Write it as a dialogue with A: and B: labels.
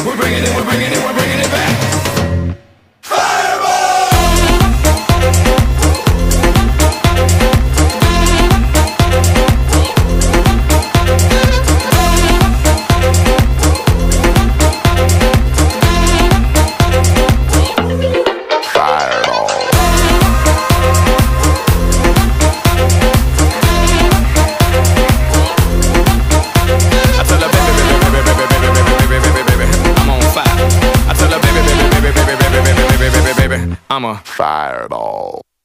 A: We're bringing it, we're bringing it, we're bringing it back. I'm a fireball.